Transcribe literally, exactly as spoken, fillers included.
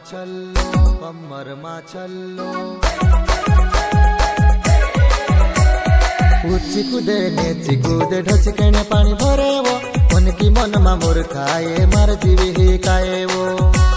छल्लो कमर मा छल्लो ऊंची कूदे नीची कूदे ढचकने पानी भरे वो मन की मन मा मोर खाए मार जीवी ही काए वो।